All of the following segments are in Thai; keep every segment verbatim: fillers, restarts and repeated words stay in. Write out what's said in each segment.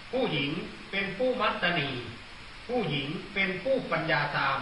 ผู้หญิงเป็นผู้มัตตนีผู้หญิงเป็นผู้ปัญญาตาม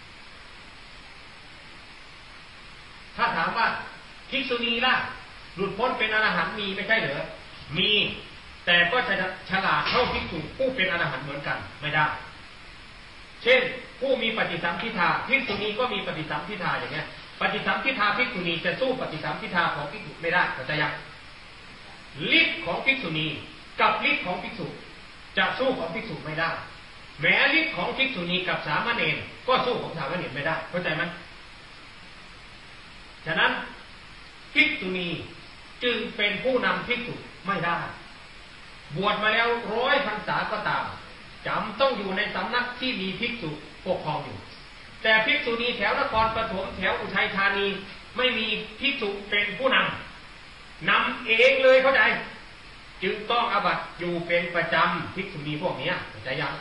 ถ้าถามว่าภิกษุณีล่ะหลุดพ้นเป็นอรหันต์มีไม่ใช่เหรอมีแต่ก็จะฉลาดเท่าภิกษุผู้เป็นอรหันต์เหมือนกันไม่ได้เช่นผู้มีปฏิสัมภิทาภิกษุณีก็มีปฏิสัมภิทาอย่างเงี้ยปฏิสัมภิทาภิกษุณีจะสู้ปฏิสัมภิทาของภิกษุไม่ได้เข้าใจยังฤทธิ์ของภิกษุณีกับฤทธิ์ของภิกษุจะสู้ของภิกษุไม่ได้แม้ฤทธิ์ของภิกษุณีกับสามเณรก็สู้ของสามเณรไม่ได้เข้าใจไหมฉะนั้นภิกษุณีจึงเป็นผู้นำภิกษุไม่ได้บวชมาแล้วร้อยพรรษาก็ตามจำต้องอยู่ในสำนักที่มีภิกษุปกครองอยู่แต่ภิกษุณีแถวนครปฐมแถวอุทัยธานีไม่มีภิกษุเป็นผู้นำนำเองเลยเข้าใจจึงต้องอาบัติอยู่เป็นประจำภิกษุณีพวกนี้เข้าใจยัง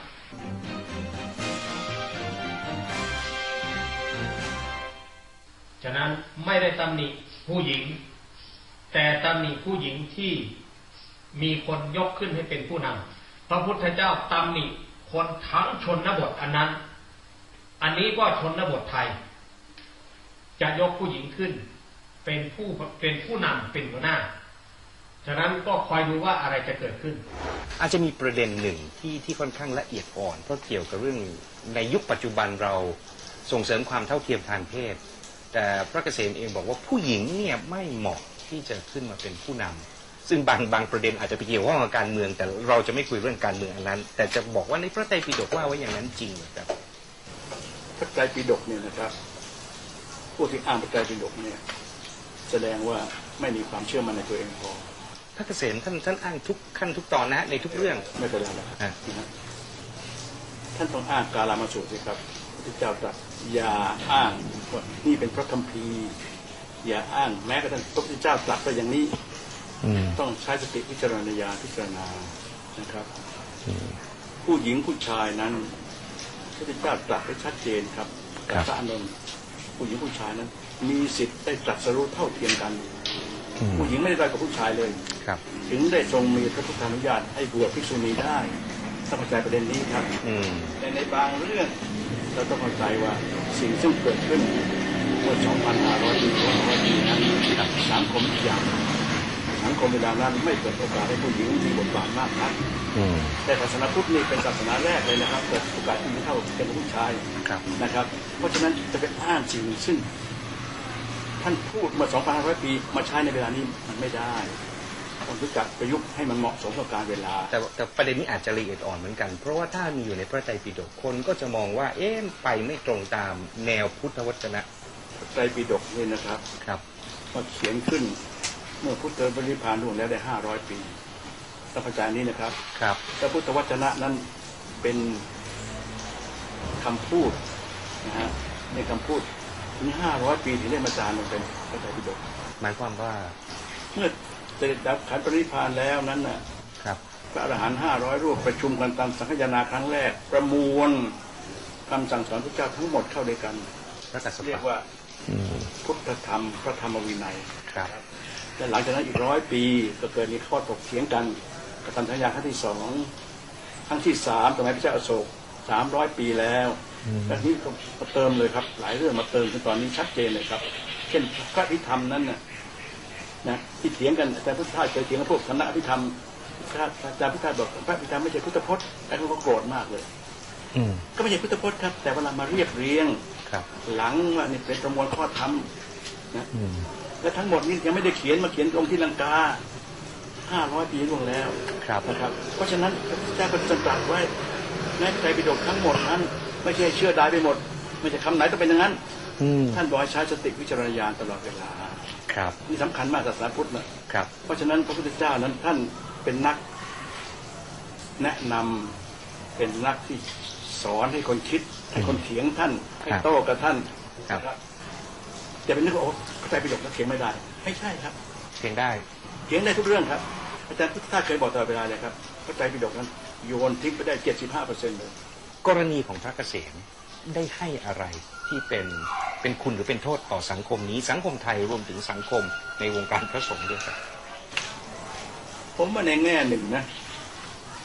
ฉะนั้นไม่ได้ตำหนิผู้หญิงแต่ตำหนิผู้หญิงที่มีคนยกขึ้นให้เป็นผู้นำพระพุทธเจ้าตำหนิคนทั้งชนบทอันนั้นอันนี้ก็ชนบทไทยจะยกผู้หญิงขึ้นเป็นผู้เป็นผู้นำเป็นหัวหน้าฉะนั้นก็คอยดูว่าอะไรจะเกิดขึ้นอาจจะมีประเด็นหนึ่งที่ที่ค่อนข้างละเอียดอ่อนเพราะเกี่ยวกับเรื่องในยุคปัจจุบันเราส่งเสริมความเท่าเทียมทางเพศแต่พระเกษมเองบอกว่าผู้หญิงเนี่ยไม่เหมาะที่จะขึ้นมาเป็นผู้นำซึ่งบางบางประเด็นอาจจะไปเกี่ยวข้องกับการเมืองแต่เราจะไม่คุยเรื่องการเมืองอันนั้นแต่จะบอกว่าในพระไตรปิฎกว่าไว้อย่างนั้นจริงหรือครับพระไตรปิฎกเนี่ยนะครับผู้ที่อ่านพระไตรปิฎกเนี่ยแสดงว่าไม่มีความเชื่อมั่นในตัวเองพอพระเกษมท่านท่านอ้างทุกขั้นทุกตอนนะในทุกเรื่องไม่เป็นไรนะครับท่านต้องอ้างกาลามสูตรสิครับพระเจ้าตรัสอย่าอ้างว่านี่เป็นพระคัมภีร์อย่าอ้างแม้กระทั่งพระพุทธเจ้าตรัสไปอย่างนี้ต้องใช้สติพิจารณญาณพิจารณานะครับผู้หญิงผู้ชายนั้นพระพุทธเจ้าตรัสไว้ชัดเจนครับพระอานนท์ผู้หญิงผู้ชายนั้นมีสิทธิ์ได้ตรัสรู้เท่าเทียมกันผู้หญิงไม่ได้ด้อยกว่าผู้ชายเลยถึงได้ทรงมีพระพุทธานุญาตให้บวชภิกษุณีได้ต้องเข้าใจประเด็นนี้ครับแต่ในบางเรื่องเราต้องเข้าใจว่าสิ่งซึ่งเกิดขึ้นเมื่อ สองพันห้าร้อย ปี สองพัน ปีนั้นสังคมอย่างสังคมเวลานั้นไม่เปิดโอกาสให้ผู้หญิงมีบทบาทมากนักแต่ศาสนาพุทธนี่เป็นศาสนาแรกเลยนะครับเปิดโอกาสให้ผู้หญิงเข้าเป็นผู้ชายนะครับเพราะฉะนั้นจะเป็นอ้างสิ่งซึ่งท่านพูดเมื่อ สองพันห้าร้อย ปีมาใช้ในเวลานี้มันไม่ได้ต้องรู้จักประยุกต์ให้มันเหมาะสมกับกาลเวลาแต่แต่ประเด็นนี้อาจจะละเอียดอ่อนเหมือนกันเพราะว่าถ้ามีอยู่ในพระไตรปิฎกคนก็จะมองว่าเอ๊ะไปไม่ตรงตามแนวพุทธวจนะพระไตรปิฎกนี่นะครับครับมาเขียนขึ้นเมื่อพุทธบริพารล่วงแล้วได้ห้าร้อยปีต้องเข้าใจนี้นะครับครับแต่พุทธวจนะนั้นเป็นคำพูดนะฮะในคำพูดถึงห้าร้อยปีที่ได้มาจารย์ลงเป็นพระไตรปิฎกหมายความว่าเมื่อเสด็จดับขันธ์ปรินิพพานแล้วนั้นน่ะพระอรหันต์ห้าร้อยรูปประชุมกันตามสังฆยนาครั้งแรกประมวลคำสั่งสอนพระเจ้าทั้งหมดเข้าด้วยกันเรียกว่าพุทธธรรมพระธรรมวินัยและหลังจากนั้นอีกร้อยปีก็เกิดมีข้อถกเถียงกันกระทำสัญญาครั้งที่สองครั้งที่สามสมัยพระเจ้าอโศกสามร้อยปีแล้วแต่นี้ก็มาเติมเลยครับหลายเรื่องมาเติมจนตอนนี้ชัดเจนเลยครับเช่นพระอภิธรรมนั้นน่ะนะที่เถียงกันอาจารย์พุทธทาสเคยเถียงกับพวกคณะอภิธรรมอาจารย์พุทธทาสบอกพระอภิธรรมไม่ใช่พุทธพจน์ไอ้พวกก็โกรธมากเลยก็ไม่ใช่พุทธพจน์ครับแต่เวลามาเรียบเรียงหลังว่านี่เป็นประมวลข้อธรรมนะและทั้งหมดนี้ยังไม่ได้เขียนมาเขียนลงที่ลังกาห้าร้อยปีล่วงแล้วนะครับเพราะฉะนั้นพระพุทธเจ้าก็ตรัสไว้ในพระไตรปิฎกทั้งหมดนั้นไม่ใช่เชื่อได้ไปหมดไม่ใช่คำไหนต้องเป็นอย่างนั้นท่านบอกให้ใช้สติวิจารณญาณตลอดเวลานี่สำคัญมากศาสนาพุทธนะครับเพราะฉะนั้นพระพุทธเจ้านั้นท่านเป็นนักแนะนำเป็นนักที่สอนให้คนคิดให้คนเถียงท่านให้โต้กับท่านจะเป็นนึกว่าโอ้พระไตรปิฎกแล้วเถียงไม่ได้ไม่ใช่ครับเถียงได้เถียงได้ทุกเรื่องครับอาจารย์พุทธทาสเคยบอกตลอดเวลาเลยครับพระไตรปิฎกนั้นโยนทิ้งไปได้เจ็ดสิบห้าเปอร์เซ็นต์เลยกรณีของพระเกษมได้ให้อะไรที่เป็นเป็นคุณหรือเป็นโทษต่อสังคมนี้สังคมไทยรวมถึงสังคมในวงการพระสงฆ์ด้วยครับผมว่าในแง่หนึ่งนะ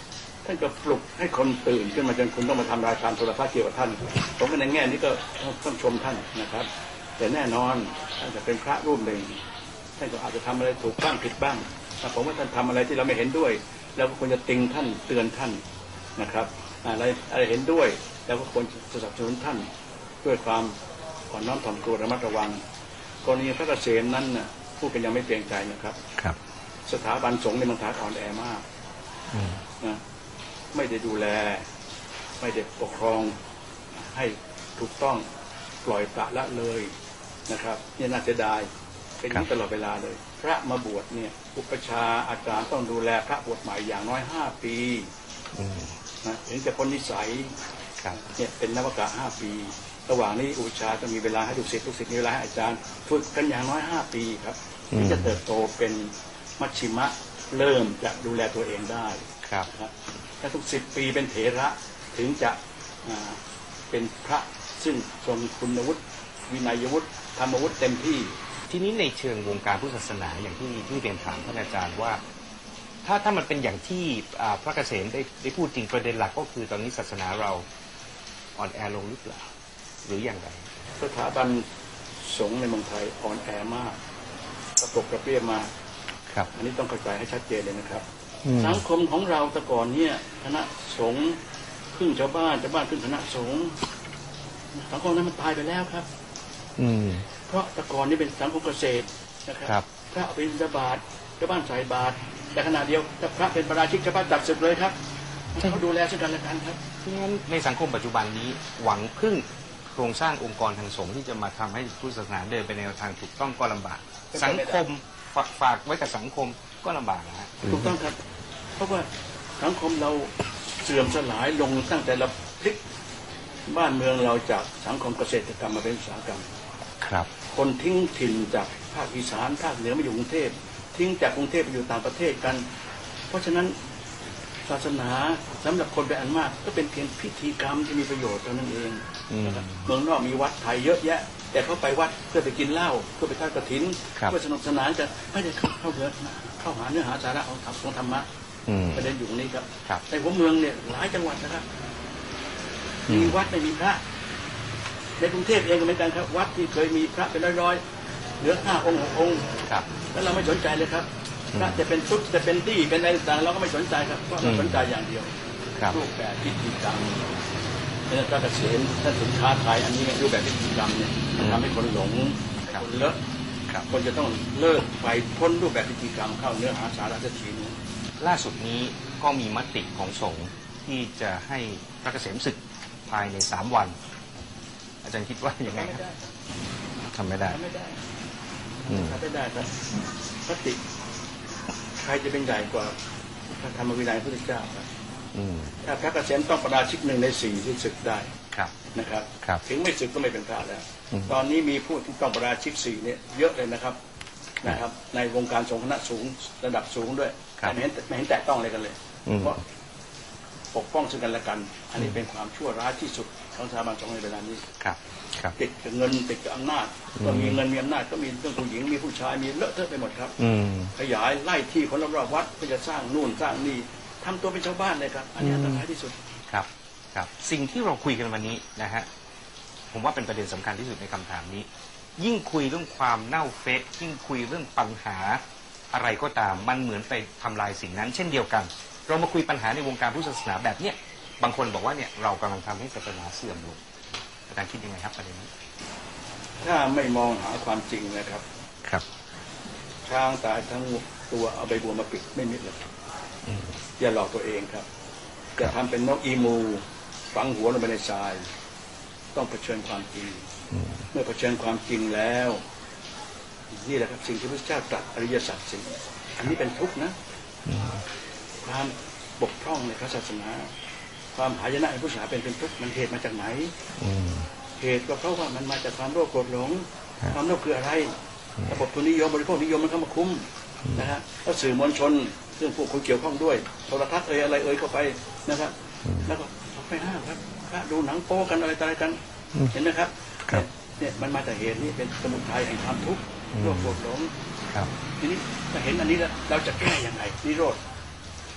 ท่านก็ปลุกให้คนตื่นขึ้นมาจนคุณต้องมาทำรายการโทรทัศน์เกี่ยวกับท่านผมก็ในแง่นี้ก็ต้องชมท่านนะครับแต่แน่นอนท่านจะเป็นพระรูปหนึ่งท่านก็อาจจะทำอะไรถูกบ้างผิดบ้างแต่ผมว่าท่านทำอะไรที่เราไม่เห็นด้วยเราก็ควรจะติงท่านเตือนท่านนะครับอะไรอะไรเห็นด้วยเราก็ควรสนับสนุนท่านด้วยความอ่อนน้อมถ่อมตัวระมัดระวังกรณีพระเกษมนั้นน่ะผู้เป็นยังไม่เกรงใจนะครับครับสถาบันสงฆ์ในเมืองไทยอ่อนแอมากนะไม่ได้ดูแลไม่ได้ปกครองให้ถูกต้องปล่อยปละละเลยนะครับนี่น่าเสียดายเป็นอย่างนี้ตลอดเวลาเลยพระมาบวชเนี่ยอุปชาอาจารย์ต้องดูแลพระบวชใหม่อย่างน้อยห้าปีนะถึงจะพ้นนิสัยเนี่ยเป็นนวกะห้าปีระหว่างนี้อุปชาจะมีเวลาให้ลูกศิษย์ลูกศิษย์มีเวลาให้อาจารย์ฝึกกันอย่างน้อยห้าปีครับถึงจะเติบโตเป็นมัชชิมะเริ่มจะดูแลตัวเองได้ครับถ้าทุกสิบปีเป็นเถระถึงจะเป็นพระซึ่งทรงคุณวุฒิวินัยวุฒิธรรมวุฒิเต็มที่ทีนี้ในเชิงวงการพุทธศาสนาอย่างที่ที่เรียนถามท่านอาจารย์ว่าถ้าถ้ามันเป็นอย่างที่พระเกษมได้ได้พูดจริงประเด็นหลักก็คือตอนนี้ศาสนาเราอ่อนแอลงหรือเปล่าหรืออย่างไรสถาบันสงฆ์ในเมืองไทยอ่อนแอมากกระตกกระเปี้ยมาครับอันนี้ต้องเข้าใจให้ชัดเจนเลยนะครับสังคมของเราแต่ก่อนเนี่ยคณะสงฆ์ครึ่งชาวบ้านชาวบ้านครึ่งคณะสงฆ์สังคมนั้นมันตายไปแล้วครับอืมเพราะแต่ก่อนนี่เป็นสังคมเกษตรนะครับพระเป็นบิณฑบาตชาวบ้านใส่บาตรแต่ขณะเดียวถ้าพระเป็นประราชิกชาวบ้านจับศึกเลยครับเขาดูแลซึ่งกันและกันครับเพราะงั้นในสังคมปัจจุบันนี้หวังพึ่งโครงสร้างองค์กรทางสงฆ์ที่จะมาทำให้พุทธศาสนาเดินไปในทางถูกต้องก็ลำบากสังคมฝากฝากไว้กับสังคมก็ลำบากนะฮะถูกต้องครับเพราะว่าสังคมเราเสื่อมสลายลงตั้งแต่เราพลิกบ้านเมืองเราจากสังคมเกษตรกรรมมาเป็นอุตสาหกรรมครับคนทิ้งถิ่นจากภาคอีสานภาคเหนือมาอยู่กรุงเทพทิ้งจากกรุงเทพไปอยู่ต่างประเทศกันเพราะฉะนั้นศาสนาสำหรับคนเป็นอันมากก็เป็นเพียงพิธีกรรมที่มีประโยชน์เท่านั้นเองเมืองนอกมีวัดไทยเยอะแยะแต่เขาไปวัดเพื่อไปกินเหล้าเพื่อไปทอดกฐินเพื่อสนุกสนานกันไม่ได้เข้าเข้าเนื้อเข้าหาเนื้อหาสาระของของธรรมะประเด็นอยู่นี้ครับในหัวเมืองเนี่ยหลายจังหวัดนะครับมีวัดไม่มีพระในกรุงเทพเองก็เหมือนกันครับวัดที่เคยมีพระเป็นร้อยๆเหลือห้าองค์หกองค์แล้วเราไม่สนใจเลยครับพระจะเป็นชุดจะเป็นตี้เป็นอะไรต่างเราก็ไม่สนใจครับเพราะเราสนใจอย่างเดียวรูปแบบพิธีกรรมเนี่ยพระเกษมท่านถึงท้าทายอันนี้รูปแบบพิธีกรรมเนี่ยทำให้คนหลงคนเลอะคนจะต้องเลิกไปพ้นรูปแบบพิธีกรรมเข้าเนื้อหาสาระสักทีนึงล่าสุดนี้ก็มีมติของสงฆ์ที่จะให้พระเกษมศึกภายในสามวันอาจารย์คิดว่ายังไงครับทำไม่ได้ทำไม่ได้ทำไม่ได้ครับมติใครจะเป็นใหญ่กว่าพระธรรมวินัยพระพุทธเจ้าครับถ้าพระเกษมต้องประราชิกหนึ่งในสี่ที่ศึกได้นะครับถึงไม่ศึกก็ไม่เป็นพระแล้วตอนนี้มีผู้ที่ต้องประราชิกสี่เนี่ยเยอะเลยนะครับนะครับในวงการสงฆ์คณะสูงระดับสูงด้วยไม่เห็นไม่เห็นแตะต้องอะไรกันเลยเพราะปกป้องซึ่งกันและกันอันนี้เป็นความชั่วร้ายที่สุดของสถาบันสงฆ์ในเวลานี้ติดกับเงินติดกับอำนาจก็มีเงินมีอำนาจก็มีเรื่องผู้หญิงมีผู้ชายมีเลอะเทอะไปหมดครับขยายไล่ที่คนรอบๆวัดก็จะสร้างนู่นสร้างนี่ทำตัวเป็นชาวบ้านเลยครับอันนี้อันตรายที่สุดครับครับสิ่งที่เราคุยกันวันนี้นะฮะผมว่าเป็นประเด็นสำคัญที่สุดในคำถามนี้ยิ่งคุยเรื่องความเน่าเฟะยิ่งคุยเรื่องปัญหาอะไรก็ตามมันเหมือนไปทำลายสิ่งนั้นเช่นเดียวกันเรามาคุยปัญหาในวงการพุทธศาสนาแบบเนี้ยบางคนบอกว่าเนี่ยเรากำลังทำให้ศาสนาเสื่อมลงอาจารย์คิดยังไงครับประเด็นนี้ถ้าไม่มองหาความจริงนะครับครับช้างตายทั้งตัวเอาใบบัวมาปิดไม่มิดเลยอย่าหลอกตัวเองครับจะทำเป็นนกอีมูฝังหัวลงไปในทรายต้องเผชิญความจริงเมื่อเผชิญความจริงแล้วนี่แหละครับสิ่งที่พระเจ้าตรัสอริยสัจสี่อันนี้เป็นทุกข์นะความบกพร่องในพระศาสนาความหายนะในพุทธศาสนาเป็นเป็นทุกข์มันเหตุมาจากไหนเหตุก็เพราะว่ามันมาจากความโลภโกรธหลงความโลภคืออะไรระบบทุนนิยมบริโภคนิยมมันเข้ามาคุ้มนะฮะแล้วสื่อมวลชนซึ่งพวกคนเกี่ยวข้องด้วยโทรทัศน์เอ่ยอะไรเอ่ยเข้าไปนะครับแล้วก็ไปห้ามครับดูหนังโป๊กันอะไรอะไรกันเห็นไหมครับเนี่ยมันมาจากเหตุนี้เป็นสมุทัยแห่งความทุกข์โลภโกรธหลงทีนี้ถ้าเห็นอันนี้แล้วเราจะแก้ยังไงนิโรธ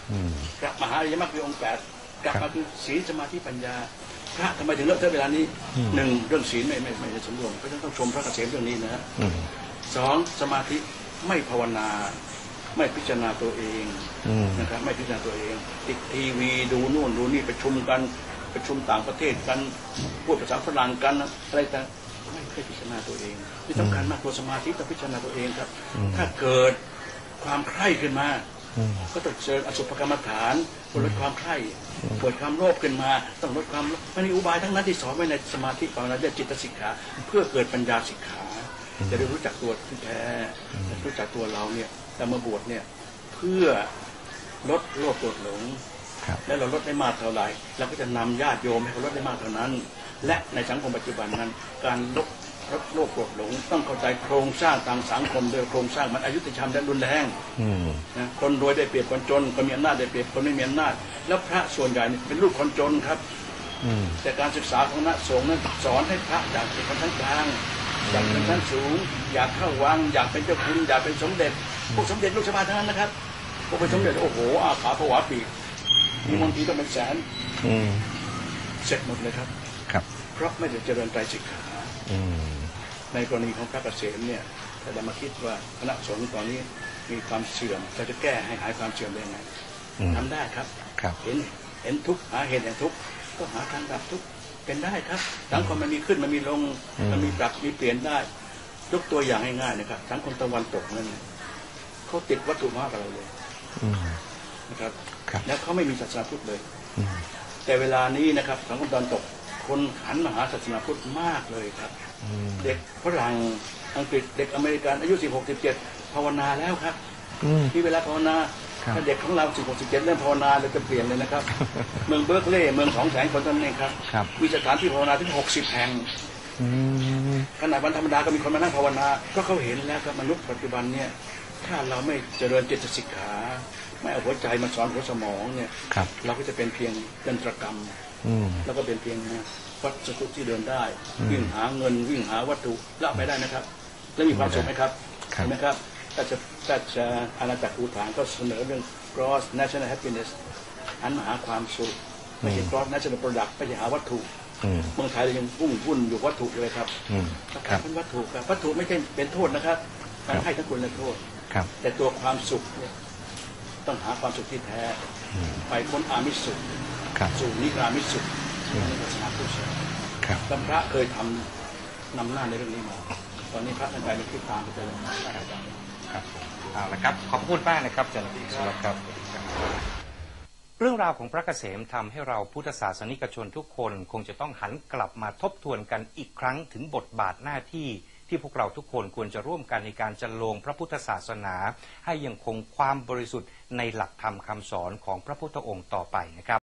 พระมหาอริยมรรคคือองค์แปดกลับมาคือศีลสมาธิปัญญาพระทำไมถึงเลิกเท่าเวลานี้หนึ่งเรื่องศีลไม่ไม่ไม่สมรวมก็ต้องชมพระเกษมเรื่องนี้นะสองสมาธิไม่ภาวนาไม่พิจารณาตัวเองนะครับไม่พิจารณาตัวเองติดทีวีดูนู่นดูนี่ประชุมกันประชุมต่างประเทศกันพูดภาษาฝรั่งกันอะไรต่างไม่เคยพิจารณาตัวเองที่สำคัญมากตัวสมาธิต้องพิจารณาตัวเองครับถ้าเกิดความใคร่ขึ้นมาก็ต้องเจออสุภกรรมฐานลดความใคร่เกิดความโลภขึ้นมาต้องลดความมันมีอุบายทั้งนั้นที่สอนไว้ในสมาธิภาวนาเรียกจิตสิกขาเพื่อเกิดปัญญาสิกขาจะได้รู้จักตัวที่แท้รู้จักตัวเราเนี่ยแต่มาบวชเนี่ยเพื่อลดโลภโกรธหลงและเราลดได้มากเท่าไหร่เราก็จะนำญาติโยมให้เขาลดได้มากเท่านั้นและในสังคมปัจจุบันนั้นการลดลดโลภโกรธหลงต้องเข้าใจโครงสร้างทางสังคมโดยโครงสร้างมันอยุติธรรมและรุนแรงนะคนรวยได้เปรียบคนจนคนมีอำนาจได้เปรียบคนไม่มีอำนาจแล้วพระส่วนใหญ่เป็นลูกคนจนครับแต่การศึกษาของคณะสงฆ์นั้นสอนให้พระอยากเป็นคนชั้นกลางอยากเป็นชั้นสูงอยากเข้าวังอยากเป็นเจ้าคุณอยากเป็นสมเด็จพวกสมเด็จลูกชาวบ้านทั้งนั้นนะครับพวกเป็นสมเด็จโอ้โหอาขาผวาปีกมีบางทีต้องเป็นแสนเสร็จหมดเลยครับเพราะไม่ได้เจริญไตรสิกขาในกรณีของพระเกษมเนี่ยถ้าเรามาคิดว่าคณะสงฆ์ตอนนี้มีความเสื่อมเราจะแก้ให้หายความเสื่อมได้ยังไงทำได้ครับเห็นเห็นทุกข์หาเหตุแห่งทุกข์ก็หาทางดับทุกข์เป็นได้ครับสังคมมันมีขึ้นมันมีลงมันมีปรับมีเปลี่ยนได้ยกตัวอย่างง่ายๆนะครับสังคมตะวันตกนั่นเขาติดวัตถุมากกว่าเราเลยนะครับแล้วเขาไม่มีศาสนาพุทธเลยแต่เวลานี้นะครับสังคมตะวันตกคนหันมาหาศาสนาพุทธมากเลยครับเด็กฝรั่งอังกฤษเด็กอเมริกันอายุสิบหก สิบเจ็ดภาวนาแล้วครับที่เวลาภาวนาถ้าเด็กของเราสิบหก สิบเจ็ดเริ่มภาวนาเราจะเปลี่ยนเลยนะครับเมืองเบิร์กลีย์เมืองสองแสนคนเท่านั้นเองครับมีสถานที่ภาวนาถึงหกสิบแห่งขณะวันธรรมดาก็มีคนมานั่งภาวนาก็เขาเห็นแล้วครับมนุษย์ปัจจุบันเนี่ยถ้าเราไม่เจริญจิตสิกขาไม่เอาหัวใจมาสอนหัวสมองเนี่ยเราก็จะเป็นเพียงยนตรกรรมแล้วก็เป็นเพียงวัตถุที่เดินได้วิ่งหาเงินวิ่งหาวัตถุละไปได้นะครับแล้วมีความสุขไหมครับเห็นไหมครับถ้าจะถ้าจะอาณาจักรภูฏานก็เสนอเรื่อง gross national happiness หันมาหาความสุขไม่ใช่ gross national product ไม่ใช่หาวัตถุเมืองไทยเรายังพุ่งพุ่นอยู่วัตถุเลยครับการเป็นวัตถุครับวัตถุไม่ใช่เป็นโทษนะครับการให้ทั้งคุณและโทษแต่ตัวความสุขเนี่ยต้องหาความสุขที่แท้ไปพ้นอามิสสุขสู่นิรามิสสุขในศาสนาพุทธท่านพระเคยทำนำหน้าในเรื่องนี้มาตอนนี้พระท่านไปในทิศทางไปเลยครับเอาละครับขอบคุณมากนะครับอาจารย์สำหรับครับเรื่องราวของพระเกษมทำให้เราพุทธศาสนิกชนทุกคนคงจะต้องหันกลับมาทบทวนกันอีกครั้งถึงบทบาทหน้าที่ที่พวกเราทุกคนควรจะร่วมกันในการจันโลงพระพุทธศาสนาให้ยังคงความบริสุทธิ์ในหลักธรรมคำสอนของพระพุทธองค์ต่อไปนะครับ